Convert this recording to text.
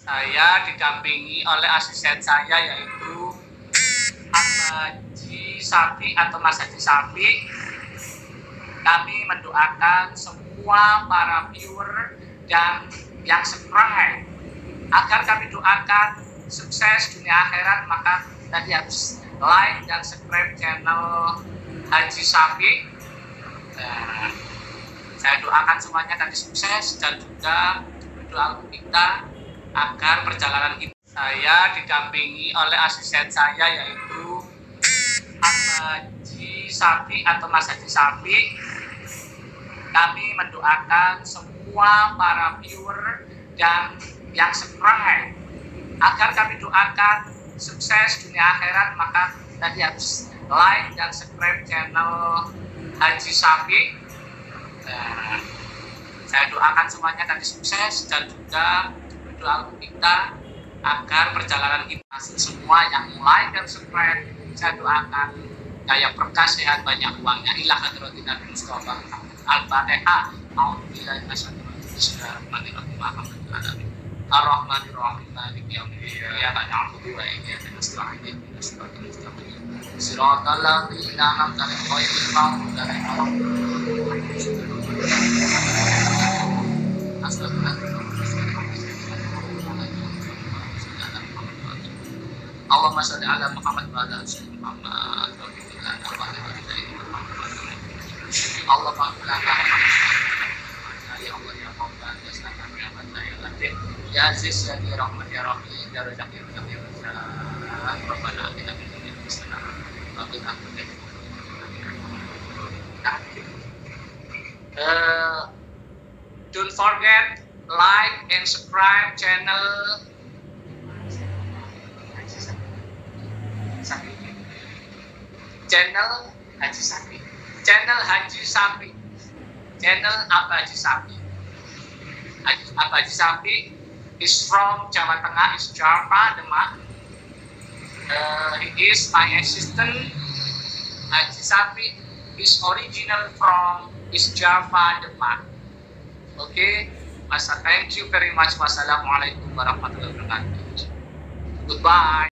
Saya didampingi oleh asisten saya yaitu Haji Sapi atau Mas Haji Sapi. Kami mendoakan semua para viewer dan yang subscribe agar kami doakan sukses dunia akhirat, maka tadi harus like dan subscribe channel Haji Sapi. Saya doakan semuanya tadi sukses dan juga berdoa untuk kita agar perjalanan kita. Saya didampingi oleh asisten saya yaitu Haji Sapi atau Mas Haji Sapi. Kami mendoakan semua para viewer dan yang subscribe agar kami doakan sukses dunia akhirat, maka tadi harus like dan subscribe channel Haji Sapi. Saya doakan semuanya tadi sukses dan juga berdoa untuk kita agar perjalanan kita semua yang like dan subscribe. Saya doakan kaya berkah, sehat, banyak uangnya. Ila hadratin Nabi Mustafa Al-Fatihah. A'udzubillahi minasyaitonir rajim. Ar-Rahmanir-Rahim. Maliki yaumiddin. Iyyaka na'budu wa iyyaka nasta'in. Ihdinas siratal mustaqim. Siratal ladzina an'amta 'alaihim ghairil maghdubi 'alaihim. Allahumma shalli ala Muhammad wa ala ali Muhammad. Allah ya Aziz ya Rahman ya Rahim ya Razak ya Razak ya Razak. Rabbana atina fid dunya hasanah wa fil akhirati hasanah. Don't forget like and subscribe channel Haji Sapi. Channel Haji Sapi. Channel apa Haji Sapi? Apa Haji Sapi is from Jawa Tengah, is Java, Demak. He is my assistant. Haji Sapi is original from is Java, Demak. Okay, thank you very much. Wassalamualaikum warahmatullahi wabarakatuh. Goodbye.